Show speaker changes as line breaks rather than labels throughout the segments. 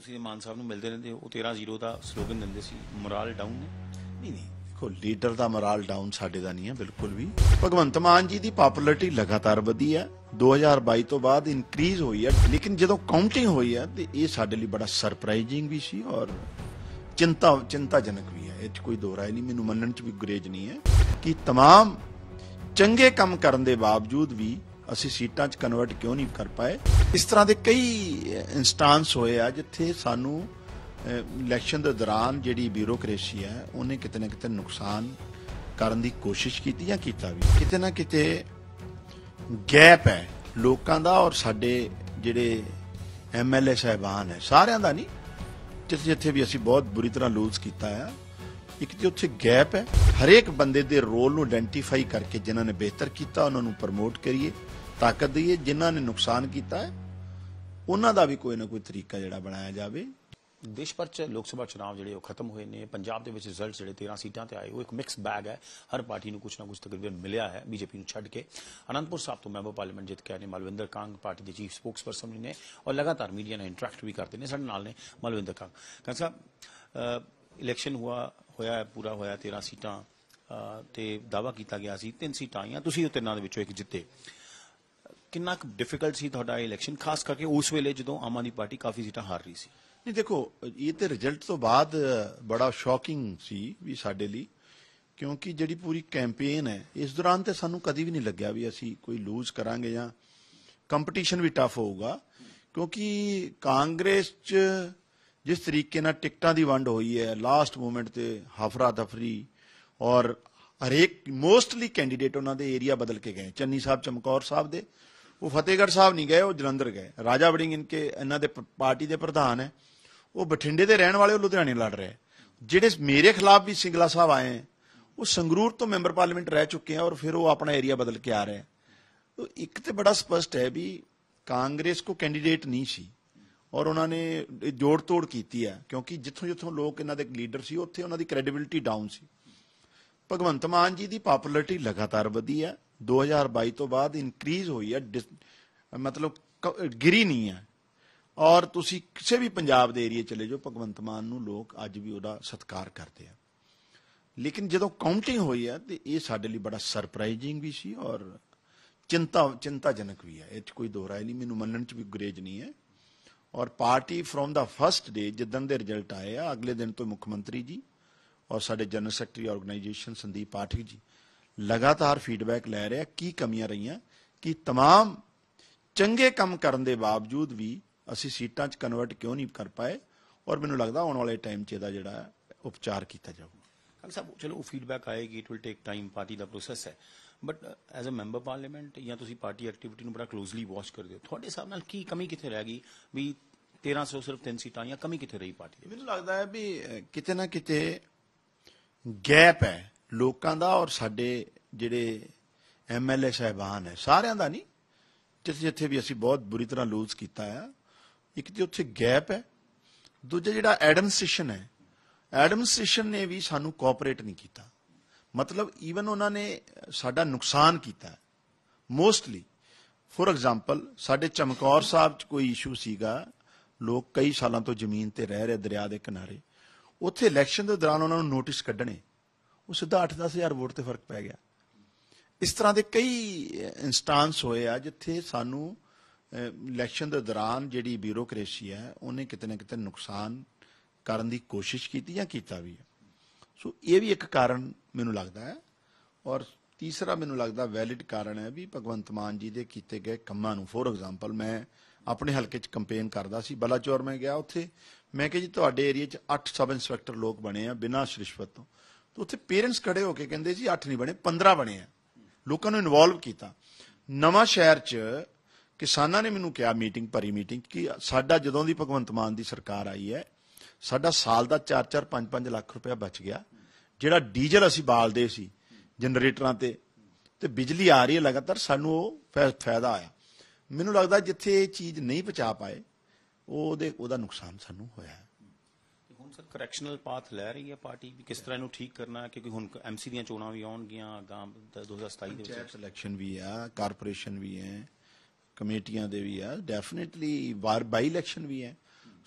ਤੁਸੀਂ ਮਾਨ ਸਾਹਿਬ ਨੂੰ ਮਿਲਦੇ ਰਹਿੰਦੇ ਹੋ, ਉਹ 13-0 ਦਾ ਸਲੋਗਨ ਦਿੰਦੇ ਸੀ, ਮੋਰਲ ਡਾਊਨ ਨੇ?
ਨਹੀਂ ਦੇਖੋ, ਲੀਡਰ ਦਾ ਮੋਰਲ ਡਾਊਨ ਸਾਡੇ ਦਾ ਨਹੀਂ ਹੈ ਬਿਲਕੁਲ ਵੀ। ਭਗਵੰਤ ਮਾਨ ਜੀ ਦੀ ਪਪੂਲੈਰਿਟੀ ਲਗਾਤਾਰ ਵਧੀ ਹੈ, 2022 ਤੋਂ ਬਾਅਦ ਇਨਕਰੀਜ਼ ਹੋਈ ਹੈ, ਲੇਕਿਨ ਜਦੋਂ ਕਾਊਂਟਿੰਗ ਹੋਈ ਹੈ ਤੇ ਇਹ ਸਾਡੇ ਲਈ ਬੜਾ ਸਰਪ੍ਰਾਈਜ਼ਿੰਗ ਵੀ ਸੀ ਔਰ ਚਿੰਤਾਜਨਕ ਵੀ ਹੈ। ਇਹ 'ਚ ਕੋਈ ਦੋ ਰਾਏ ਨਹੀਂ, ਮੈਨੂੰ ਮੰਨਣ 'ਚ ਵੀ ਗੁਰੇਜ਼ ਨਹੀਂ ਹੈ ਕਿ तमाम ਚੰਗੇ ਕੰਮ ਕਰਨ ਦੇ ਬਾਵਜੂਦ ਵੀ ਅਸੀਂ ਸੀਟਾਂ 'ਚ ਕਨਵਰਟ ਕਿਉਂ ਨਹੀਂ ਕਰ ਪਾਏ। ਇਸ ਤਰ੍ਹਾਂ ਦੇ ਕਈ ਇੰਸਟੈਂਸ ਹੋਏ ਆ ਜਿੱਥੇ ਸਾਨੂੰ ਇਲੈਕਸ਼ਨ ਦੇ ਦੌਰਾਨ ਜਿਹੜੀ ਬਿਊਰੋਕ੍ਰੇਸੀ ਹੈ ਉਹਨੇ ਕਿਤੇ ਨਾ ਕਿਤੇ ਨੁਕਸਾਨ ਕਰਨ ਦੀ ਕੋਸ਼ਿਸ਼ ਕੀਤੀ ਜਾਂ ਕੀਤਾ ਵੀ। ਕਿਤੇ ਨਾ ਕਿਤੇ ਗੈਪ ਹੈ ਲੋਕਾਂ ਦਾ ਔਰ ਸਾਡੇ ਜਿਹੜੇ MLA ਸਾਹਿਬਾਨ ਹੈ, ਸਾਰਿਆਂ ਦਾ ਨਹੀਂ, ਜਿੱਥੇ ਵੀ ਅਸੀਂ ਬਹੁਤ ਬੁਰੀ ਤਰ੍ਹਾਂ ਲੂਜ਼ ਕੀਤਾ ਹੈ। ਇੱਕ ਤੇ ਉੱਥੇ ਗੈਪ ਹੈ, ਹਰੇਕ ਬੰਦੇ ਦੇ ਰੋਲ ਨੂੰ ਆਇਡੈਂਟੀਫਾਈ ਕਰਕੇ ਜਿਨ੍ਹਾਂ ਨੇ ਬਿਹਤਰ ਕੀਤਾ ਉਹਨਾਂ ਨੂੰ ਪ੍ਰਮੋਟ ਕਰੀਏ, ਤਾਕਤ ਦਈਏ, ਜਿਨ੍ਹਾਂ ਨੇ ਨੁਕਸਾਨ ਕੀਤਾ ਹੈ ਉਹਨਾਂ ਦਾ ਵੀ ਕੋਈ ਨਾ ਕੋਈ ਤਰੀਕਾ ਜਿਹੜਾ ਬਣਾਇਆ ਜਾਵੇ।
ਦੇਸ਼ ਭਰ 'ਚ ਲੋਕ ਸਭਾ ਚੁਣਾਵ ਜਿਹੜੇ ਉਹ ਖਤਮ ਹੋਏ ਨੇ। ਪੰਜਾਬ ਦੇ ਵਿੱਚ ਰਿਜ਼ਲਟ ਜਿਹੜੇ 13 ਸੀਟਾਂ ਤੇ ਆਏ ਉਹ ਇੱਕ ਮਿਕਸ ਬੈਗ ਹੈ। ਹਰ ਪਾਰਟੀ ਨੂੰ ਕੁਝ ਨਾ ਕੁਝ ਤਕਰੀਬਨ ਮਿਲਿਆ ਹੈ, ਬੀਜੇਪੀ ਨੂੰ ਛੱਡ ਕੇ। ਅਨੰਦਪੁਰ ਸਾਹਿਬ ਤੋਂ ਮੈਂਬਰ ਪਾਰਲੀਮੈਂਟ ਜਿੱਤ ਕੇ ਆਏ ਨੇ ਮਲਵਿੰਦਰ ਕਾਂਗ, ਪਾਰਟੀ ਦੇ ਚੀਫ ਸਪੋਕਸਪਰਸਨ ਵੀ ਨੇ ਔਰ ਲਗਾਤਾਰ ਮੀਡੀਆ ਨਾਲ ਇੰਟਰੈਕਟ ਵੀ ਕਰਦੇ ਨੇ। ਸਾਡੇ ਨਾਲ ਨੇ ਮਲਵਿੰਦਰ ਕਾਂਗ ਸਾਹਿਬ। ਇਲੈਕਸ਼ਨ ਹੋਇਆ ਪੂਰਾ ਹੋਇਆ 13 ਸੀਟਾਂ ਤੇ ਦਾਅਵਾ ਕੀਤਾ ਗਿਆ ਸੀ 3 ਸੀਟਾਂ ਆਈਆਂ, ਤੁਸੀਂ ਉਹ ਤਿੰਨਾਂ ਦੇ ਵਿੱਚੋਂ ਇੱਕ ਜਿੱਤੇ। ਕਿੰਨਾ ਕੁ ਡਿਫਿਕਲਟ ਸੀ ਤੁਹਾਡਾ ਇਲੈਕਸ਼ਨ, ਖਾਸ ਕਰਕੇ ਉਸ ਵੇਲੇ ਜਦੋਂ ਆਮ ਆਦਮੀ ਪਾਰਟੀ ਕਾਫੀ ਸੀਟਾਂ ਹਾਰ ਰਹੀ ਸੀ?
ਨਹੀਂ ਦੇਖੋ, ਇਹ ਤੇ ਰਿਜ਼ਲਟ ਤੋਂ ਬਾਅਦ ਬੜਾ ਸ਼ੌਕਿੰਗ ਸੀ ਵੀ ਸਾਡੇ ਲਈ, ਕਿਉਂਕਿ ਜਿਹੜੀ ਪੂਰੀ ਕੈਂਪੇਨ ਹੈ ਇਸ ਦੌਰਾਨ ਤੇ ਸਾਨੂੰ ਕਦੀ ਵੀ ਨਹੀਂ ਲੱਗਿਆ ਵੀ ਅਸੀਂ ਕੋਈ ਲੂਜ਼ ਕਰਾਂਗੇ ਜਾਂ ਕੰਪੀਟੀਸ਼ਨ ਵੀ ਟਫ ਹੋਊਗਾ, ਕਿਉਂਕਿ ਕਾਂਗਰਸ 'ਚ ਜਿਸ ਤਰੀਕੇ ਨਾਲ ਟਿਕਟਾਂ ਦੀ ਵੰਡ ਹੋਈ ਹੈ ਲਾਸਟ ਮੂਮੈਂਟ ਤੇ ਹਫਰਾ ਦਫਰੀ, ਔਰ ਹਰੇਕ ਮੋਸਟਲੀ ਕੈਂਡੀਡੇਟ ਉਹਨਾਂ ਦੇ ਏਰੀਆ ਬਦਲ ਕੇ ਗਏ। ਚੰਨੀ ਸਾਹਿਬ ਚਮਕੌਰ ਸਾਹਿਬ ਦੇ, ਉਹ ਫਤਿਹਗੜ੍ਹ ਸਾਹਿਬ ਨਹੀਂ ਗਏ, ਉਹ ਜਲੰਧਰ ਗਏ। ਰਾਜਾ ਵੜਿੰਗ ਇਹਨਾਂ ਦੇ ਪਾਰਟੀ ਦੇ ਪ੍ਰਧਾਨ ਹੈ, ਉਹ ਬਠਿੰਡੇ ਦੇ ਰਹਿਣ ਵਾਲੇ, ਉਹ ਲੁਧਿਆਣੇ ਲੜ ਰਹੇ। ਜਿਹੜੇ ਮੇਰੇ ਖਿਲਾਫ ਵੀ ਸਿੰਗਲਾ ਸਾਹਿਬ ਆਏ ਹੈ ਉਹ ਸੰਗਰੂਰ ਤੋਂ ਮੈਂਬਰ ਪਾਰਲੀਮੈਂਟ ਰਹਿ ਚੁੱਕੇ ਆ ਔਰ ਫਿਰ ਉਹ ਆਪਣਾ ਏਰੀਆ ਬਦਲ ਕੇ ਆ ਰਹੇ। ਇੱਕ ਤੇ ਬੜਾ ਸਪਸ਼ਟ ਹੈ ਵੀ ਕਾਂਗਰਸ ਕੋ ਕੈਂਡੀਡੇਟ ਨਹੀਂ ਸੀ ਔਰ ਉਹਨਾਂ ਨੇ ਜੋੜ ਤੋੜ ਕੀਤੀ ਹੈ, ਕਿਉਂਕਿ ਜਿੱਥੋਂ ਲੋਕ ਇਹਨਾਂ ਦੇ ਲੀਡਰ ਸੀ ਉੱਥੇ ਉਹਨਾਂ ਦੀ ਕ੍ਰੈਡੀਬਿਲਿਟੀ ਡਾਊਨ ਸੀ। ਭਗਵੰਤ ਮਾਨ ਜੀ ਦੀ ਪਪੂਲੈਰਿਟੀ ਲਗਾਤਾਰ ਵਧੀ ਹੈ, 2022 ਤੋਂ ਬਾਅਦ ਇਨਕਰੀਜ਼ ਹੋਈ ਹੈ, ਮਤਲਬ ਗਿਰੀ ਨਹੀਂ ਹੈ। ਔਰ ਤੁਸੀਂ ਕਿਸੇ ਵੀ ਪੰਜਾਬ ਦੇ ਏਰੀਏ ਚਲੇ ਜਾਓ, ਭਗਵੰਤ ਮਾਨ ਨੂੰ ਲੋਕ ਅੱਜ ਵੀ ਉਹਦਾ ਸਤਿਕਾਰ ਕਰਦੇ ਆ। ਲੇਕਿਨ ਜਦੋਂ ਕਾਊਂਟਿੰਗ ਹੋਈ ਹੈ ਤੇ ਇਹ ਸਾਡੇ ਲਈ ਬੜਾ ਸਰਪ੍ਰਾਈਜ਼ਿੰਗ ਵੀ ਸੀ ਔਰ ਚਿੰਤਾਜਨਕ ਵੀ ਹੈ। ਇਹ 'ਚ ਕੋਈ ਦੋ ਰਾਏ ਨਹੀਂ, ਮੈਨੂੰ ਮੰਨਣ 'ਚ ਵੀ ਗੁਰੇਜ਼ ਨਹੀਂ ਹੈ। ਔਰ party from the first day ਜਿੱਦਣ ਦੇ ਰਿਜ਼ਲਟ ਆਏ ਆ, ਅਗਲੇ ਦਿਨ ਤੋਂ ਮੁੱਖ ਮੰਤਰੀ ਜੀ ਔਰ ਸਾਡੇ general secretary organisation Sandeep Pathak ji ਲਗਾਤਾਰ ਫੀਡਬੈਕ ਲੈ ਰਹੇ ਆ ਕੀ ਕਮੀਆਂ ਰਹੀਆਂ, ਕਿ तमाम ਚੰਗੇ ਕੰਮ ਕਰਨ ਦੇ ਬਾਵਜੂਦ ਵੀ ਅਸੀਂ ਸੀਟਾਂ 'ਚ ਕਨਵਰਟ ਕਿਉਂ ਨਹੀਂ ਕਰ ਪਾਏ। ਔਰ ਮੈਨੂੰ ਲੱਗਦਾ ਆਉਣ ਵਾਲੇ ਟਾਈਮ 'ਚ ਇਹਦਾ ਜਿਹੜਾ ਉਪਚਾਰ ਕੀਤਾ ਜਾਊਗਾ।
ਕਾਂਗ ਸਾਹਿਬ ਚਲੋ ਉਹ ਫੀਡਬੈਕ ਆਏਗੀ, it will take time, party ਦਾ ਪ੍ਰੋਸੈਸ ਹੈ, but as a member parliament ਜਾਂ ਤੁਸੀਂ ਪਾਰਟੀ ਐਕਟੀਵਿਟੀ ਨੂੰ ਬੜਾ ਕਲੋਜ਼ਲੀ ਵਾਚ ਕਰਦੇ ਹੋ, ਤੁਹਾਡੇ ਹਿਸਾਬ ਨਾਲ ਕੀ ਕਮੀ ਕਿੱਥੇ ਰਹਿ ਗਈ ਵੀ 1300 ਸਿਰਫ 3 ਸੀਟਾਂ ਜਾਂ ਕਮੀ ਕਿੱਥੇ ਰਹੀ ਪਾਰਟੀ ਦੀ? ਮੈਨੂੰ
ਲੱਗਦਾ ਹੈ ਵੀ ਕਿਤੇ ਨਾ ਕਿਤੇ ਗੈਪ ਹੈ ਲੋਕਾਂ ਦਾ ਔਰ ਸਾਡੇ ਜਿਹੜੇ MLA ਸਾਹਿਬਾਨ ਹੈ, ਸਾਰਿਆਂ ਦਾ ਨਹੀਂ, ਜਿੱਥੇ ਵੀ ਅਸੀਂ ਬਹੁਤ ਬੁਰੀ ਤਰ੍ਹਾਂ ਲੂਜ਼ ਕੀਤਾ ਹੈ। ਇੱਕ ਤੇ ਉੱਥੇ ਗੈਪ ਹੈ, ਦੂਜਾ ਜਿਹੜਾ ਐਡਮਿਨਿਸਟ੍ਰੇਸ਼ਨ ਨੇ ਵੀ ਸਾਨੂੰ ਕੋਆਪਰੇਟ ਨਹੀਂ ਕੀਤਾ। ਮਤਲਬ ਈਵਨ ਉਹਨਾਂ ਨੇ ਸਾਡਾ ਨੁਕਸਾਨ ਕੀਤਾ ਮੋਸਟਲੀ। ਫੋਰ ਐਗਜ਼ਾਮਪਲ ਸਾਡੇ ਚਮਕੌਰ ਸਾਹਿਬ 'ਚ ਕੋਈ ਇਸ਼ੂ ਸੀਗਾ, ਲੋਕ ਕਈ ਸਾਲਾਂ ਤੋਂ ਜ਼ਮੀਨ ਤੇ ਰਹਿ ਰਹੇ ਦਰਿਆ ਦੇ ਕਿਨਾਰੇ, ਉੱਥੇ ਇਲੈਕਸ਼ਨ ਦੇ ਦੌਰਾਨ ਉਹਨਾਂ ਨੂੰ ਨੋਟਿਸ ਕੱਢਣੇ, ਉਹ ਸਿੱਧਾ 8-10 ਹਜ਼ਾਰ ਵੋਟ ਤੇ ਫਰਕ ਪੈ ਗਿਆ। ਇਸ ਤਰ੍ਹਾਂ ਦੇ ਕਈ ਇੰਸਟੈਂਸ ਹੋਏ ਆ ਜਿੱਥੇ ਸਾਨੂੰ ਇਲੈਕਸ਼ਨ ਦੇ ਦੌਰਾਨ ਜਿਹੜੀ ਬਿਊਰੋਕ੍ਰੇਸੀ ਹੈ ਉਹਨੇ ਕਿਤੇ ਨਾ ਕਿਤੇ ਨੁਕਸਾਨ ਕਰਨ ਦੀ ਕੋਸ਼ਿਸ਼ ਕੀਤੀ ਜਾਂ ਕੀਤਾ ਵੀ ਹੈ। ਸੋ ਇਹ ਵੀ ਇੱਕ ਕਾਰਨ ਮੈਨੂੰ ਲੱਗਦਾ ਹੈ। ਔਰ ਤੀਸਰਾ ਮੈਨੂੰ ਲੱਗਦਾ ਵੈਲਿਡ ਕਾਰਨ ਹੈ ਵੀ ਭਗਵੰਤ ਮਾਨ ਜੀ ਦੇ ਕੀਤੇ ਗਏ ਕੰਮਾਂ ਨੂੰ। ਫੋਰ ਐਗਜ਼ਾਮਪਲ ਮੈਂ ਆਪਣੇ ਹਲਕੇ 'ਚ ਕੰਪੇਨ ਕਰਦਾ ਸੀ, ਬਲਾਚੌਰ ਮੈਂ ਗਿਆ, ਉੱਥੇ ਮੈਂ ਕਿਹਾ ਜੀ ਤੁਹਾਡੇ ਏਰੀਏ 'ਚ 8 ਸਬ ਇੰਸਪੈਕਟਰ ਲੋਕ ਬਣੇ ਆ ਬਿਨਾਂ ਰਿਸ਼ਵਤ ਤੋਂ, ਤੇ ਉੱਥੇ ਪੇਰੈਂਟਸ ਖੜੇ ਹੋ ਕੇ ਕਹਿੰਦੇ ਜੀ 8 ਨਹੀਂ ਬਣੇ 15 ਬਣੇ ਆ। ਲੋਕਾਂ ਨੂੰ ਇਨਵੋਲਵ ਕੀਤਾ। ਨਵਾਂ ਸ਼ਹਿਰ 'ਚ ਕਿਸਾਨਾਂ ਨੇ ਮੈਨੂੰ ਕਿਹਾ, ਮੀਟਿੰਗ ਭਰੀ ਮੀਟਿੰਗ, ਕਿ ਸਾਡਾ ਜਦੋਂ ਦੀ ਭਗਵੰਤ ਮਾਨ ਦੀ ਸਰਕਾਰ ਆਈ ਹੈ ਸਾਡਾ ਸਾਲ ਦਾ 4-4 5-5 ਲੱਖ ਰੁਪਇਆ ਬਚ ਗਿਆ। ਜਿਹੜਾ ਡੀਜ਼ਲ ਅਸੀਂ ਬਾਲਦੇ ਸੀ ਜਨਰੇਟਰਾਂ ਤੇ ਬਿਜਲੀ ਆ ਰਹੀ ਹੈ ਲਗਾਤਾਰ, ਸਾਨੂੰ ਉਹ ਫਾਇਦਾ ਆਇਆ। ਮੈਨੂੰ ਲੱਗਦਾ ਜਿੱਥੇ ਇਹ ਚੀਜ਼ ਨਹੀਂ ਪਹੁੰਚਾ ਪਾਏ ਉਹਦਾ ਨੁਕਸਾਨ ਸਾਨੂੰ ਹੋਇਆ।
ਹੁਣ ਸਰ ਕਰੈਕਸ਼ਨਲ ਪਾਥ ਲੈ ਰਹੀ ਹੈ ਪਾਰਟੀ ਵੀ ਕਿਸ ਤਰ੍ਹਾਂ ਇਹਨੂੰ ਠੀਕ ਕਰਨਾ, ਕਿਉਂਕਿ ਹੁਣ MC ਦੀਆਂ ਚੋਣਾਂ ਵੀ ਆਉਣਗੀਆਂ ਅਗਾਂਹ 2027 ਦੇ ਵਿੱਚ,
ਇਲੈਕਸ਼ਨ ਵੀ ਆ, ਕਾਰਪੋਰੇਸ਼ਨ ਵੀ ਹੈ, ਕਮੇਟੀਆਂ ਦੇ ਵੀ ਆ, ਡੈਫੀਨੇਟਲੀ ਬਾਈ ਇਲੈਕਸ਼ਨ ਵੀ ਹੈ। ਸੋ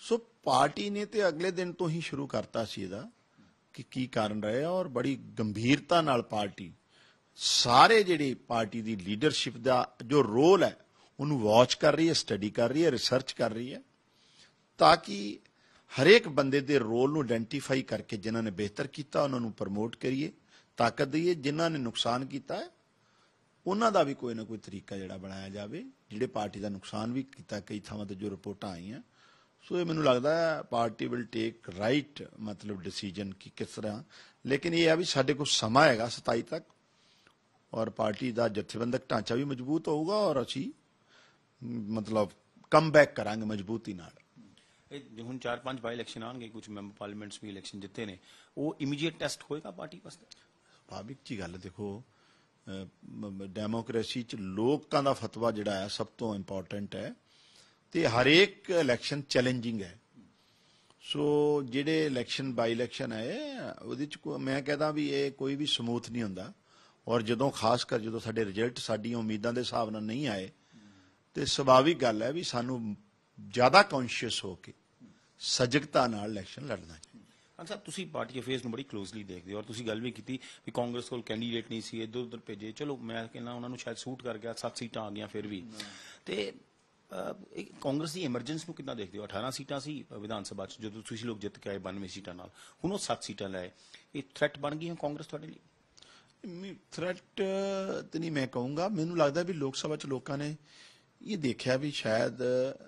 ਪਾਰਟੀ ਨੇ ਤੇ ਅਗਲੇ ਦਿਨ ਤੋਂ ਹੀ ਸ਼ੁਰੂ ਕਰਤਾ ਸੀ ਇਹਦਾ ਕਿ ਕੀ ਕਾਰਨ ਰਹੇ ਆ, ਔਰ ਬੜੀ ਗੰਭੀਰਤਾ ਨਾਲ ਪਾਰਟੀ ਸਾਰੇ ਜਿਹੜੀ ਪਾਰਟੀ ਦੀ ਲੀਡਰਸ਼ਿਪ ਦਾ ਜੋ ਰੋਲ ਹੈ ਉਹਨੂੰ ਵਾਚ ਕਰ ਰਹੀ ਹੈ, ਸਟੱਡੀ ਕਰ ਰਹੀ ਹੈ, ਰਿਸਰਚ ਕਰ ਰਹੀ ਹੈ, ਤਾਂ ਕਿ ਹਰੇਕ ਬੰਦੇ ਦੇ ਰੋਲ ਨੂੰ ਆਇਡੈਂਟੀਫਾਈ ਕਰਕੇ ਜਿਨ੍ਹਾਂ ਨੇ ਬਿਹਤਰ ਕੀਤਾ ਉਹਨਾਂ ਨੂੰ ਪ੍ਰਮੋਟ ਕਰੀਏ, ਤਾਕਤ ਦਈਏ, ਜਿਨ੍ਹਾਂ ਨੇ ਨੁਕਸਾਨ ਕੀਤਾ ਹੈ ਉਹਨਾਂ ਦਾ ਵੀ ਕੋਈ ਨਾ ਕੋਈ ਤਰੀਕਾ ਜਿਹੜਾ ਬਣਾਇਆ ਜਾਵੇ, ਜਿਹੜੇ ਪਾਰਟੀ ਦਾ ਨੁਕਸਾਨ ਵੀ ਕੀਤਾ ਕਈ ਥਾਵਾਂ ਤੇ ਜੋ ਰਿਪੋਰਟਾਂ ਆਈਆਂ। ਸੋ ਇਹ ਮੈਨੂੰ ਲੱਗਦਾ ਹੈ ਪਾਰਟੀ ਵਿਲ ਟੇਕ ਰਾਈਟ ਮਤਲਬ ਡਿਸੀਜਨ ਕਿ ਕਿਸ ਤਰ੍ਹਾਂ, ਲੇਕਿਨ ਇਹ ਹੈ ਵੀ ਸਾਡੇ ਕੋਲ ਸਮਾਂ ਹੈਗਾ 27 ਤੱਕ, ਔਰ ਪਾਰਟੀ ਦਾ ਜਥੇਬੰਦਕ ਢਾਂਚਾ ਵੀ ਮਜ਼ਬੂਤ ਹੋਊਗਾ ਔਰ ਅਸੀਂ ਮਤਲਬ ਕਮ ਬੈਕ ਕਰਾਂਗੇ ਮਜ਼ਬੂਤੀ ਨਾਲ।
ਇਹ ਹੁਣ 4-5 ਬਾਈ ਇਲੈਕਸ਼ਨ ਆਉਣਗੇ, ਕੁਝ ਮੈਂਬਰ ਪਾਰਲੀਮੈਂਟਸ ਵੀ ਇਲੈਕਸ਼ਨ ਜਿੱਤੇ ਨੇ, ਉਹ ਇਮੀਡੀਏਟ ਟੈਸਟ ਹੋਏਗਾ ਪਾਰਟੀ ਵਾਸਤੇ?
ਸੁਭਾਵਿਕ ਜੀ ਗੱਲ, ਦੇਖੋ ਡੈਮੋਕ੍ਰੇਸੀ ਚ ਲੋਕਾਂ ਦਾ ਫਤਵਾ ਜਿਹੜਾ ਹੈ ਸਭ ਤੋਂ ਇੰਪੋਰਟੈਂਟ ਹੈ ਤੇ ਹਰੇਕ ਇਲੈਕਸ਼ਨ ਚੈਲੰਜਿੰਗ ਹੈ। ਸੋ ਜਿਹੜੇ ਇਲੈਕਸ਼ਨ ਬਾਈ ਇਲੈਕਸ਼ਨ ਹੈ ਉਹਦੇ ਚ ਮੈਂ ਕਹਿੰਦਾ ਵੀ ਇਹ ਕੋਈ ਵੀ ਸਮੂਥ ਨਹੀਂ ਹੁੰਦਾ, ਔਰ ਜਦੋਂ ਖਾਸ ਕਰ ਜਦੋਂ ਸਾਡੇ ਰਿਜ਼ਲਟ ਸਾਡੀਆਂ ਉਮੀਦਾਂ ਦੇ ਹਿਸਾਬ ਨਾਲ ਨਹੀਂ ਆਏ ਤੇ ਸੁਭਾਵਿਕ ਗੱਲ ਹੈ ਵੀ ਸਾਨੂੰ ਜ਼ਿਆਦਾ ਕੌਨਸ਼ੀਅਸ ਹੋ ਕੇ ਸਜਗਤਾ ਨਾਲ ਇਲੈਕਸ਼ਨ ਲੜਨਾ ਚਾਹੀਦਾ।
ਸਾਹਿਬ, ਤੁਸੀਂ ਪਾਰਟੀ ਅਫੇਅਰਸ ਨੂੰ ਬੜੀ ਕਲੋਜ਼ਲੀ ਦੇਖਦੇ ਹੋ ਔਰ ਤੁਸੀਂ ਗੱਲ ਵੀ ਕੀਤੀ ਵੀ ਕਾਂਗਰਸ ਕੋਲ ਕੈਂਡੀਡੇਟ ਨਹੀਂ ਸੀ, ਇੱਧਰ ਉੱਧਰ ਭੇਜੇ, ਚਲੋ ਮੈਂ ਕਹਿੰਦਾ ਉਹਨਾਂ ਨੂੰ ਸ਼ਾਇਦ ਸੂਟ ਕਰ ਗਿਆ, 7 ਸੀਟਾਂ ਆ ਗਈਆਂ ਫਿਰ ਵੀ। ਤੇ ਕਾਂਗਰਸ ਦੀ ਐਮਰਜੈਂਸ ਨੂੰ ਕਿੰਨਾ ਦੇਖਦੇ ਹੋ? 18 ਸੀਟਾਂ ਸੀ ਵਿਧਾਨ ਸਭਾ 'ਚ ਜਦੋਂ ਤੁਸੀਂ ਲੋਕ ਜਿੱਤ ਕੇ ਆਏ 92 ਸੀਟਾਂ ਨਾਲ, ਹੁਣ ਉਹ 7 ਸੀਟਾਂ ਲਏ, ਇਹ ਥ੍ਰੈਟ ਬਣ ਗਈ ਹੈ ਕਾਂਗਰਸ ਤੁਹਾਡੇ ਲਈ?
ਥ੍ਰੈਟ ਤੇ ਨਹੀਂ ਮੈਂ ਕਹੂੰਗਾ, ਮੈਨੂੰ ਲੱਗਦਾ ਵੀ ਲੋਕ ਸਭਾ 'ਚ ਲੋਕਾਂ ਨੇ ਇਹ ਦੇਖਿਆ ਵੀ ਸ਼ਾਇਦ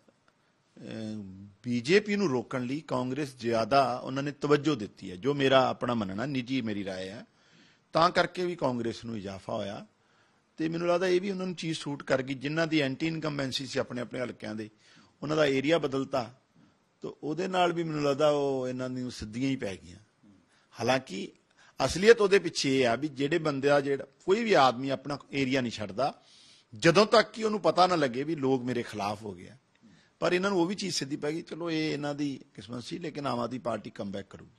ਬੀਜੇਪੀ ਨੂੰ ਰੋਕਣ ਲਈ ਕਾਂਗਰਸ ਜ਼ਿਆਦਾ ਉਹਨਾਂ ਨੇ ਤਵੱਜੋ ਦਿੱਤੀ ਹੈ, ਜੋ ਮੇਰਾ ਆਪਣਾ ਮੰਨਣਾ, ਨਿੱਜੀ ਮੇਰੀ ਰਾਏ ਹੈ, ਤਾਂ ਕਰਕੇ ਵੀ ਕਾਂਗਰਸ ਨੂੰ ਇਜ਼ਾਫਾ ਹੋਇਆ। ਤੇ ਮੈਨੂੰ ਲੱਗਦਾ ਇਹ ਵੀ ਉਹਨਾਂ ਨੂੰ ਚੀਜ਼ ਸੂਟ ਕਰ ਗਈ, ਜਿਨ੍ਹਾਂ ਦੀ ਐਂਟੀ ਇਨਕੰਬੈਂਸੀ ਸੀ ਆਪਣੇ ਆਪਣੇ ਹਲਕਿਆਂ ਦੇ, ਉਹਨਾਂ ਦਾ ਏਰੀਆ ਬਦਲਤਾ ਤਾਂ ਉਹਦੇ ਨਾਲ ਵੀ ਮੈਨੂੰ ਲੱਗਦਾ ਉਹ ਇਹਨਾਂ ਨੂੰ ਸਿੱਧੀਆਂ ਹੀ ਪੈ ਗਈਆਂ। ਹਾਲਾਂਕਿ ਅਸਲੀਅਤ ਉਹਦੇ ਪਿੱਛੇ ਇਹ ਆ ਵੀ ਜਿਹੜੇ ਬੰਦੇ ਆ, ਜਿਹੜਾ ਕੋਈ ਵੀ ਆਦਮੀ ਆਪਣਾ ਏਰੀਆ ਨਹੀਂ ਛੱਡਦਾ ਜਦੋਂ ਤੱਕ ਕਿ ਉਹਨੂੰ ਪਤਾ ਨਾ ਲੱਗੇ ਵੀ ਲੋਕ ਮੇਰੇ ਖਿਲਾਫ ਹੋ ਗਿਆ, ਪਰ ਇਹਨਾਂ ਨੂੰ ਉਹ ਵੀ ਚੀਜ਼ ਸਿੱਧੀ ਪੈ ਗਈ। ਚਲੋ ਇਹ ਇਹਨਾਂ ਦੀ ਕਿਸਮਤ ਸੀ, ਲੇਕਿਨ ਆਮ ਆਦਮੀ ਪਾਰਟੀ ਕਮਬੈਕ ਕਰੂਗੀ।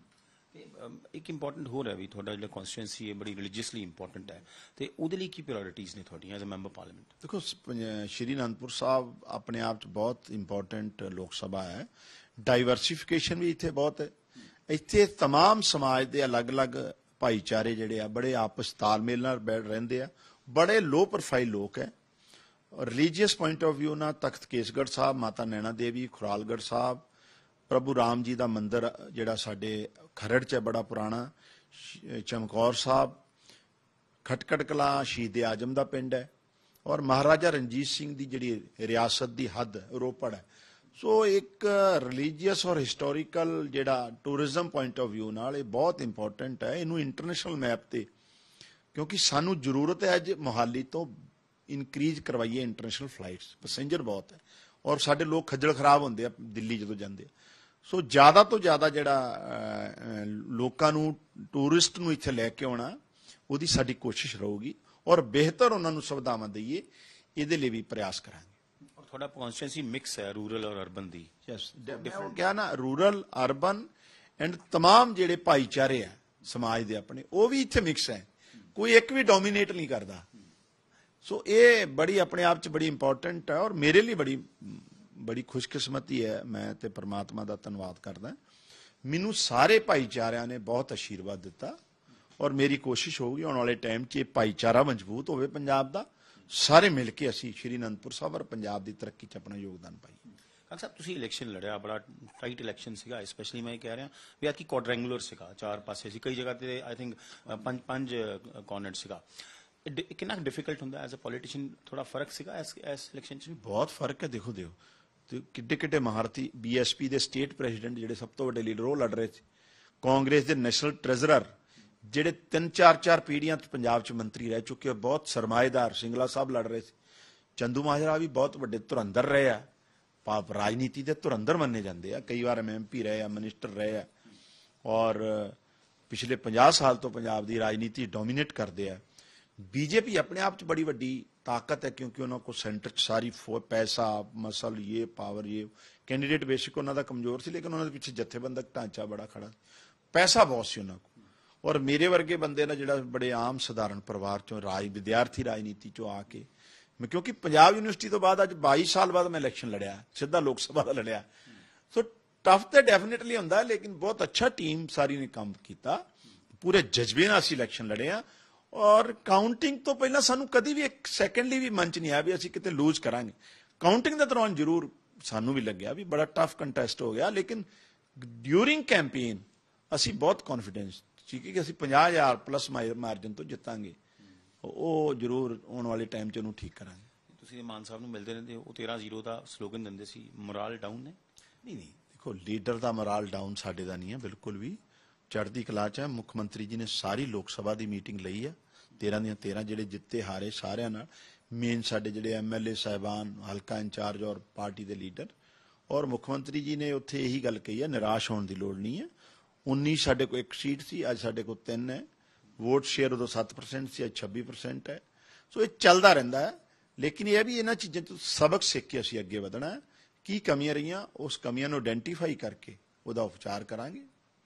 ਇੱਕ ਇੰਪੋਰਟੈਂਟ ਹੋਰ ਹੈ ਵੀ ਤੁਹਾਡਾ ਜਿਹੜਾ ਕਨਸਟੀਟੂਐਂਸੀ ਹੈ ਬੜੀ ਰਿਲੀਜੀਅਸਲੀ ਇੰਪੋਰਟੈਂਟ ਹੈ, ਤੇ ਉਹਦੇ ਲਈ ਕੀ ਪ੍ਰਾਇੋਰਟੀਜ਼ ਨੇ ਤੁਹਾਡੀਆਂ ਐਜ਼ ਅ ਮੈਂਬਰ ਪਾਰਲੀਮੈਂਟ?
ਦੇਖੋ ਸ਼੍ਰੀ ਅਨੰਦਪੁਰ ਸਾਹਿਬ ਆਪਣੇ ਆਪ 'ਚ ਬਹੁਤ ਇੰਪੋਰਟੈਂਟ ਲੋਕ ਸਭਾ ਹੈ, ਡਾਈਵਰਸੀਫਿਕੇਸ਼ਨ ਵੀ ਇੱਥੇ ਬਹੁਤ ਹੈ, ਇੱਥੇ तमाम ਸਮਾਜ ਦੇ ਅਲੱਗ-ਅਲੱਗ ਭਾਈਚਾਰੇ ਜਿਹੜੇ ਆ ਬੜੇ ਆਪਸ ਤਾਲਮੇਲ ਨਾਲ ਰਹਿੰਦੇ ਆ, ਬੜੇ ਲੋ ਪ੍ਰੋਫਾਈਲ ਲੋਕ ਹੈ। ਰਿਲੀਜੀਅਸ ਪੁਆਇੰਟ ਆਫ ਵਿਊ ਨਾਲ ਤਖਤ ਕੇਸਗੜ੍ਹ ਸਾਹਿਬ, ਮਾਤਾ ਨੈਣਾ ਦੇਵੀ, ਖੁਰਾਲਗੜ੍ਹ ਸਾਹਿਬ, ਪ੍ਰਭੂ ਰਾਮ ਜੀ ਦਾ ਮੰਦਿਰ ਜਿਹੜਾ ਸਾਡੇ ਖਰੜ 'ਚ ਹੈ ਬੜਾ ਪੁਰਾਣਾ, ਚਮਕੌਰ ਸਾਹਿਬ, ਖਟਕੜ ਕਲਾਂ ਸ਼ਹੀਦ ਆਜਮ ਦਾ ਪਿੰਡ ਹੈ, ਔਰ ਮਹਾਰਾਜਾ ਰਣਜੀਤ ਸਿੰਘ ਦੀ ਜਿਹੜੀ ਰਿਆਸਤ ਦੀ ਹੱਦ ਰੋਪੜ ਹੈ। ਸੋ ਇੱਕ ਰਿਲੀਜੀਅਸ ਔਰ ਹਿਸਟੋਰੀਕਲ ਜਿਹੜਾ ਟੂਰਿਜ਼ਮ ਪੁਆਇੰਟ ਆਫ ਵਿਊ ਨਾਲ ਇਹ ਬਹੁਤ ਇੰਪੋਰਟੈਂਟ ਹੈ, ਇਹਨੂੰ ਇੰਟਰਨੈਸ਼ਨਲ ਮੈਪ ਤੇ, ਕਿਉਂਕਿ ਸਾਨੂੰ ਜ਼ਰੂਰਤ ਹੈ ਅੱਜ ਮੋਹਾਲੀ ਤੋਂ ਇਨਕਰੀਜ਼ ਕਰਵਾਈਏ ਇੰਟਰਨੈਸ਼ਨਲ ਫਲਾਈਟਸ, ਪੈਸੇਂਜਰ ਬਹੁਤ ਹੈ ਔਰ ਸਾਡੇ ਲੋਕ ਖੱਜਲ ਖਰਾਬ ਹੁੰਦੇ ਆ ਦਿੱਲੀ ਜਦੋਂ ਜਾਂਦੇ ਆ। ਸੋ ਜ਼ਿਆਦਾ ਤੋਂ ਜ਼ਿਆਦਾ ਜਿਹੜਾ ਲੋਕਾਂ ਨੂੰ ਟੂਰਿਸਟ ਨੂੰ ਇੱਥੇ ਲੈ ਕੇ ਆਉਣਾ ਉਹਦੀ ਸਾਡੀ ਕੋਸ਼ਿਸ਼ ਰਹੂਗੀ, ਔਰ ਬਿਹਤਰ ਉਹਨਾਂ ਨੂੰ ਸੁਵਿਧਾਵਾਂ ਦਈਏ, ਇਹਦੇ ਲਈ ਵੀ ਪ੍ਰਯਾਸ ਕਰਾਂਗੇ।
ਔਰ ਤੁਹਾਡਾ ਕਨਸਟੀਟੂਐਂਸੀ ਮਿਕਸ ਹੈ ਰੂਰਲ ਔਰ ਅਰਬਨ ਦੀ?
ਯੈਸ, ਡਿਫਰੈਂਟ ਕਿਹਾ ਨਾ, ਰੂਰਲ, ਅਰਬਨ ਐਂਡ तमाम ਜਿਹੜੇ ਭਾਈਚਾਰੇ ਆ ਸਮਾਜ ਦੇ ਆਪਣੇ, ਉਹ ਵੀ ਇੱਥੇ ਮਿਕਸ ਹੈ, ਕੋਈ ਇੱਕ ਵੀ ਡੋਮੀਨੇਟ ਨਹੀਂ ਕਰਦਾ। ਸੋ ਇਹ ਬੜੀ ਆਪਣੇ ਆਪ 'ਚ ਬੜੀ ਇੰਪੋਰਟੈਂਟ ਹੈ, ਔਰ ਮੇਰੇ ਲਈ ਬੜੀ ਖੁਸ਼ਕਿਸਮਤੀ ਹੈ। ਮੈਂ ਤੇ ਪਰਮਾਤਮਾ ਦਾ ਧੰਨਵਾਦ ਕਰਦਾ, ਮੈਨੂੰ ਸਾਰੇ ਭਾਈਚਾਰਿਆਂ ਨੇ ਬਹੁਤ ਆਸ਼ੀਰਵਾਦ ਦਿੱਤਾ, ਔਰ ਮੇਰੀ ਕੋਸ਼ਿਸ਼ ਹੋਊਗੀ ਆਉਣ ਵਾਲੇ ਟਾਈਮ 'ਚ ਇਹ ਭਾਈਚਾਰਾ ਮਜ਼ਬੂਤ ਹੋਵੇ ਪੰਜਾਬ ਦਾ, ਸਾਰੇ ਮਿਲ ਕੇ ਅਸੀਂ ਸ਼੍ਰੀ ਅਨੰਦਪੁਰ ਸਾਹਿਬ ਔਰ ਪੰਜਾਬ ਦੀ ਤਰੱਕੀ 'ਚ ਆਪਣਾ ਯੋਗਦਾਨ ਪਾਈਏ।
ਕਾਕਾ ਸਾਹਿਬ, ਤੁਸੀਂ ਇਲੈਕਸ਼ਨ ਲੜਿਆ, ਬੜਾ ਟਾਈਟ ਇਲੈਕਸ਼ਨ ਸੀਗਾ, ਸਪੈਸ਼ਲੀ ਮੈਂ ਇਹ ਕਹਿ ਰਿਹਾ ਵੀ ਅੱਜ ਕੀ ਕੁਆਡਰੈਂਗੂਲਰ ਸੀਗਾ, 4 ਪਾਸੇ ਸੀ, ਕਈ ਜਗ੍ਹਾ ਤੇ ਆਈ ਥਿੰਕ 5 ਕੋਰਨਰ ਸੀਗਾ। ਕਿੰਨਾ ਡਿਫਿਕਲਟ ਹੁੰਦਾ ਐਜ਼ ਅ ਪੋਲੀਟੀਸ਼ੀਅਨ? ਥੋੜਾ ਫਰਕ ਸੀਗਾ ਇਸ ਇਲੈਕਸ਼ਨ 'ਚ?
ਬਹੁਤ ਫਰਕ ਹੈ। ਦੇਖੋ ਤੇ ਕਿੱਡੇ ਮਹਾਰਥੀ ਬੀਐਸਪੀ ਦੇ ਸਟੇਟ ਪ੍ਰੈਜ਼ੀਡੈਂਟ ਜਿਹੜੇ ਸਭ ਤੋਂ ਵੱਡੇ ਲੀਡਰ ਉਹ ਲੜ ਰਹੇ ਸੀ, ਕਾਂਗਰਸ ਦੇ ਨੈਸ਼ਨਲ ਟ੍ਰੈਜ਼ਰਰ ਜਿਹੜੇ 3-4 ਪੀੜ੍ਹੀਆਂ ਤੋਂ ਪੰਜਾਬ 'ਚ ਮੰਤਰੀ ਰਹਿ ਚੁੱਕੇ, ਬਹੁਤ ਸਰਮਾਏਦਾਰ ਸਿੰਗਲਾ ਸਾਹਿਬ ਲੜ ਰਹੇ ਸੀ, ਚੰਦੂ ਮਾਜਰਾ ਵੀ ਬਹੁਤ ਵੱਡੇ ਧੁਰੰਧਰ ਰਹੇ ਆ, ਰਾਜਨੀਤੀ ਦੇ ਧੁਰੰਧਰ ਮੰਨੇ ਜਾਂਦੇ ਆ, ਕਈ ਵਾਰ ਐਮਪੀ ਰਹੇ ਆ, ਮਿਨਿਸਟਰ ਰਹੇ ਆ, ਔਰ ਪਿਛਲੇ 50 ਸਾਲ ਤੋਂ ਪੰਜਾਬ ਦੀ ਰਾਜਨੀਤੀ ਡੋਮੀਨੇਟ ਕਰਦੇ ਆ। ਬੀਜੇਪੀ ਆਪਣੇ ਆਪ 'ਚ ਬੜੀ ਵੱਡੀ ਤਾਕਤ ਹੈ, ਕਿਉਂਕਿ ਉਹਨਾਂ ਕੋਲ ਸੈਂਟਰ 'ਚ ਸਾਰੀ ਪੈਸਾ ਮਸਲ ਇਹ ਪਾਵਰ, ਇਹ ਕੈਂਡੀਡੇਟ ਬੇਸ਼ੱਕ ਉਹਨਾਂ ਦਾ ਕਮਜ਼ੋਰ ਸੀ, ਲੇਕਿਨ ਉਹਨਾਂ ਦੇ ਪਿੱਛੇ ਜਥੇਬੰਦਕ ਢਾਂਚਾ ਬੜਾ ਖੜਾ, ਪੈਸਾ ਬਹੁਤ ਸੀ ਉਹਨਾਂ ਕੋਲ। ਔਰ ਮੇਰੇ ਵਰਗੇ ਬੰਦੇ ਨਾਲ ਜਿਹੜਾ ਬੜੇ ਆਮ ਸਧਾਰਨ ਪਰਿਵਾਰ 'ਚੋਂ ਵਿਦਿਆਰਥੀ ਰਾਜਨੀਤੀ 'ਚੋਂ ਆ ਕੇ, ਕਿਉਂਕਿ ਪੰਜਾਬ ਯੂਨੀਵਰਸਿਟੀ ਤੋਂ ਬਾਅਦ ਅੱਜ 22 ਸਾਲ ਬਾਅਦ ਮੈਂ ਇਲੈਕਸ਼ਨ ਲੜਿਆ, ਸਿੱਧਾ ਲੋਕ ਸਭਾ ਦਾ ਲੜਿਆ। ਸੋ ਟਫ ਤੇ ਡੈਫੀਨਿਟਲੀ ਹੁੰਦਾ, ਲੇਕਿਨ ਬਹੁਤ ਅੱਛਾ ਟੀਮ ਸਾਰੀ ਨੇ ਕੰਮ ਕੀਤਾ, ਪੂਰੇ ਜਜ਼ਬੇ ਨਾਲ ਅਸੀਂ ਇਲੈਕਸ਼ਨ ਲੜੇ ਆ। ਔਰ ਕਾਊਂਟਿੰਗ ਤੋਂ ਪਹਿਲਾਂ ਸਾਨੂੰ ਕਦੀ ਵੀ ਇੱਕ ਸੈਕਿੰਡ ਲਈ ਵੀ ਮਨ ਚ ਨਹੀਂ ਆਇਆ ਵੀ ਅਸੀਂ ਕਿਤੇ ਲੂਜ਼ ਕਰਾਂਗੇ। ਕਾਊਂਟਿੰਗ ਦੇ ਦੌਰਾਨ ਜ਼ਰੂਰ ਸਾਨੂੰ ਵੀ ਲੱਗਿਆ ਵੀ ਬੜਾ ਟਫ ਕੰਟੈਸਟ ਹੋ ਗਿਆ, ਲੇਕਿਨ ਡਿਊਰਿੰਗ ਕੈਂਪੇਨ ਅਸੀਂ ਬਹੁਤ ਕੌਨਫੀਡੈਂਸ ਸੀ ਕਿ ਅਸੀਂ 50,000 ਪਲੱਸ ਮਾਰਜਨ ਤੋਂ ਜਿੱਤਾਂਗੇ। ਉਹ ਜ਼ਰੂਰ ਆਉਣ ਵਾਲੇ ਟਾਈਮ 'ਚ ਉਹਨੂੰ ਠੀਕ ਕਰਾਂਗੇ।
ਤੁਸੀਂ ਮਾਨ ਸਾਹਿਬ ਨੂੰ ਮਿਲਦੇ ਰਹਿੰਦੇ ਹੋ, ਉਹ 13-0 ਦਾ ਸਲੋਗਨ ਦਿੰਦੇ ਸੀ, ਮੋਰਾਲ ਡਾਊਨ ਨੇ?
ਨਹੀਂ ਦੇਖੋ, ਲੀਡਰ ਦਾ ਮੋਰਾਲ ਡਾਊਨ ਸਾਡੇ ਦਾ ਨਹੀਂ ਹੈ, ਬਿਲਕੁਲ ਵੀ ਚੜ੍ਹਦੀ ਕਲਾ 'ਚ ਹੈ। ਮੁੱਖ ਮੰਤਰੀ ਜੀ ਨੇ ਸਾਰੀ ਲੋਕ ਸਭਾ ਦੀ ਮੀਟਿੰਗ ਲਈ ਹੈ, 13 ਦੀਆਂ 13 ਜਿਹੜੇ ਜਿੱਤੇ ਹਾਰੇ ਸਾਰਿਆਂ ਨਾਲ, ਮੇਨ ਸਾਡੇ ਜਿਹੜੇ MLA ਸਾਹਿਬਾਨ, ਹਲਕਾ ਇੰਚਾਰਜ ਔਰ ਪਾਰਟੀ ਦੇ ਲੀਡਰ। ਔਰ ਮੁੱਖ ਮੰਤਰੀ ਜੀ ਨੇ ਉੱਥੇ ਇਹੀ ਗੱਲ ਕਹੀ ਹੈ, ਨਿਰਾਸ਼ ਹੋਣ ਦੀ ਲੋੜ ਨਹੀਂ ਹੈ। 19 ਸਾਡੇ ਕੋਲ ਇੱਕ ਸੀਟ ਸੀ, ਅੱਜ ਸਾਡੇ ਕੋਲ 3 ਹੈ। ਵੋਟ ਸ਼ੇਅਰ ਉਦੋਂ 7% ਸੀ, ਅੱਜ 26% ਹੈ। ਸੋ ਇਹ ਚੱਲਦਾ ਰਹਿੰਦਾ ਹੈ, ਲੇਕਿਨ ਇਹ ਵੀ ਇਹਨਾਂ ਚੀਜ਼ਾਂ ਤੋਂ ਸਬਕ ਸਿੱਖ ਕੇ ਅਸੀਂ ਅੱਗੇ ਵਧਣਾ ਹੈ। ਕੀ ਕਮੀਆਂ ਰਹੀਆਂ, ਉਸ ਕਮੀਆਂ ਨੂੰ ਆਇਡੈਂਟੀਫਾਈ ਕਰਕੇ ਉਹਦਾ ਉਪਚਾਰ ਕਰਾਂਗੇ।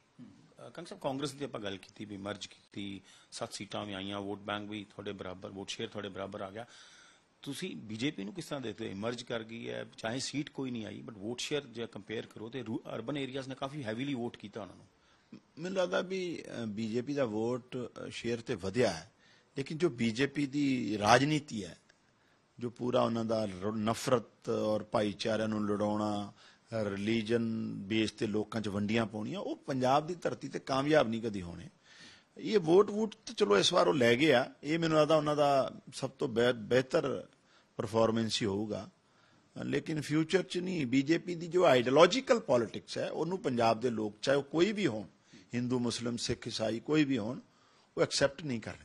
ਕੰਗ ਸਾਹਿਬ, ਕਾਂਗਰਸ ਦੀ ਆਪਾਂ ਗੱਲ ਕੀਤੀ ਵੀ ਮਰਜ ਕੀਤੀ, 7 ਸੀਟਾਂ ਵੀ ਆਈਆਂ, ਵੋਟ ਬੈਂਕ ਵੀ ਤੁਹਾਡੇ ਬਰਾਬਰ, ਵੋਟ ਸ਼ੇਅਰ ਤੁਹਾਡੇ ਬਰਾਬਰ ਆ ਗਿਆ। ਤੁਸੀਂ ਬੀਜੇਪੀ ਨੂੰ ਕਿਸ ਤਰ੍ਹਾਂ ਦੇਖਦੇ ਹੋ? ਮਰਜ ਕਰ ਗਈ ਹੈ, ਚਾਹੇ ਸੀਟ ਕੋਈ ਨਹੀਂ ਆਈ, ਬਟ ਵੋਟ ਸ਼ੇਅਰ ਜੇ ਕੰਪੇਅਰ ਕਰੋ ਤੇ ਅਰਬਨ ਏਰੀਆਜ਼ ਨੇ ਕਾਫੀ ਹੈਵੀਲੀ ਵੋਟ ਕੀਤਾ ਉਹਨਾਂ ਨੂੰ।
ਮੈਨੂੰ ਲੱਗਦਾ ਵੀ ਬੀਜੇਪੀ ਦਾ ਵੋਟ ਸ਼ੇਅਰ ਤੇ ਵਧਿਆ ਹੈ, ਲੇਕਿਨ ਜੋ ਬੀਜੇਪੀ ਦੀ ਰਾਜਨੀਤੀ ਹੈ, ਜੋ ਪੂਰਾ ਉਹਨਾਂ ਦਾ ਨਫ਼ਰਤ ਔਰ ਭਾਈਚਾਰਿਆਂ ਨੂੰ ਲੜਾਉਣਾ, ਰਿਲੀਜਨ ਬੇਸ ਤੇ ਲੋਕਾਂ 'ਚ ਵੰਡੀਆਂ ਪਾਉਣੀਆਂ, ਉਹ ਪੰਜਾਬ ਦੀ ਧਰਤੀ ਤੇ ਕਾਮਯਾਬ ਨਹੀਂ ਕਦੀ ਹੋਣੇ। ਇਹ ਵੋਟ ਤਾਂ ਚਲੋ ਇਸ ਵਾਰ ਉਹ ਲੈ ਗਏ ਆ, ਇਹ ਮੈਨੂੰ ਲੱਗਦਾ ਉਹਨਾਂ ਦਾ ਸਭ ਤੋਂ ਬਿਹਤਰ ਪਰਫਾਰਮੈਂਸ ਹੀ ਹੋਊਗਾ। ਲੇਕਿਨ ਫਿਊਚਰ 'ਚ ਨਹੀਂ, ਬੀਜੇਪੀ ਦੀ ਜੋ ਆਈਡੀਓਲੋਜੀਕਲ ਪੋਲਿਟਿਕਸ ਹੈ ਉਹਨੂੰ ਪੰਜਾਬ ਦੇ ਲੋਕ, ਚਾਹੇ ਉਹ ਕੋਈ ਵੀ ਹੋਣ, ਹਿੰਦੂ, ਮੁਸਲਿਮ, ਸਿੱਖ, ਈਸਾਈ, ਕੋਈ ਵੀ ਹੋਣ, ਉਹ ਐਕਸੈਪਟ ਨਹੀਂ ਕਰਨਗੇ।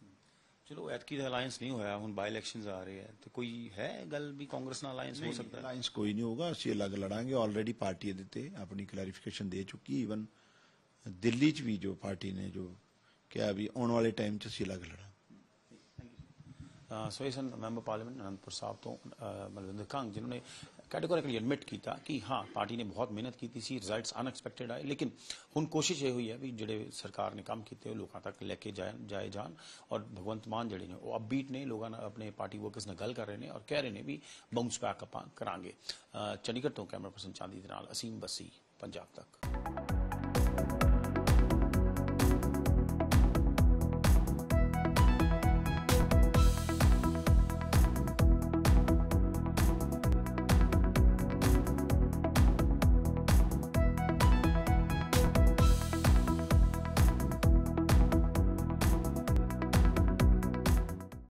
ਚਲੋ ਐਤਕੀ ਦਾ ਅਲਾਈਅੰਸ ਨਹੀਂ ਹੋਇਆ, ਹੁਣ ਬਾਈ ਇਲੈਕਸ਼ਨਸ ਆ ਰਹੇ ਹੈ, ਤੇ ਕੋਈ ਹੈ ਗੱਲ ਵੀ ਕਾਂਗਰਸ ਨਾਲ ਅਲਾਈਅੰਸ ਹੋ ਸਕਦਾ ਹੈ?
ਅਲਾਈਅੰਸ ਕੋਈ ਨਹੀਂ ਹੋਊਗਾ, ਅਸੀਂ ਅਲੱਗ ਲੜਾਂਗੇ। ਆਲਰੇਡੀ ਪਾਰਟੀ ਇਹਦੇ ਤੇ ਆਪਣੀ ਕਲੈਰੀਫਿਕੇਸ਼ਨ ਦੇ ਚੁੱਕੀ। ਈਵਨ ਦਿੱਲੀ 'ਚ ਵੀ ਜੋ ਪਾਰਟੀ ਨੇ ਜੋ ਕਿਹਾ ਵੀ ਆਉਣ ਵਾਲੇ ਟਾਈਮ 'ਚ ਅਸੀਂ ਅਲੱਗ ਲੜਾਂਗੇ।
ਸੋ ਇਹ ਸਨ ਮੈਂਬਰ ਪਾਰਲੀਮੈਂਟ ਅਨੰਦਪੁਰ ਸਾਹਿਬ ਤੋਂ ਮਲਵਿੰਦਰ ਕੰਗ, ਜਿਨ੍ਹਾਂ ਨੇ ਕੈਟੇਗੋਰਿਕਲੀ ਐਡਮਿਟ ਕੀਤਾ ਕਿ ਹਾਂ ਪਾਰਟੀ ਨੇ ਬਹੁਤ ਮਿਹਨਤ ਕੀਤੀ ਸੀ, ਰਿਜ਼ਲਟਸ ਅਨਐਕਸਪੈਕਟਡ ਆਏ, ਲੇਕਿਨ ਹੁਣ ਕੋਸ਼ਿਸ਼ ਇਹ ਹੋਈ ਹੈ ਵੀ ਜਿਹੜੇ ਸਰਕਾਰ ਨੇ ਕੰਮ ਕੀਤੇ ਉਹ ਲੋਕਾਂ ਤੱਕ ਲੈ ਕੇ ਜਾਏ ਜਾਣ। ਔਰ ਭਗਵੰਤ ਮਾਨ ਜਿਹੜੇ ਨੇ ਉਹ ਅਪਬੀਟ ਨੇ, ਲੋਕਾਂ ਨਾਲ ਆਪਣੇ ਪਾਰਟੀ ਵਰਕਰਸ ਨਾਲ ਗੱਲ ਕਰ ਰਹੇ ਨੇ ਔਰ ਕਹਿ ਰਹੇ ਨੇ ਵੀ ਬਾਉਂਸ ਬੈਕ ਆਪਾਂ ਕਰਾਂਗੇ। ਚੰਡੀਗੜ੍ਹ ਤੋਂ ਕੈਮਰਾ ਪਰਸਨ ਚਾਂਦੀ ਦੇ ਨਾਲ ਅਸੀਮ ਬੱਸੀ, ਪੰਜਾਬ ਤੱਕ।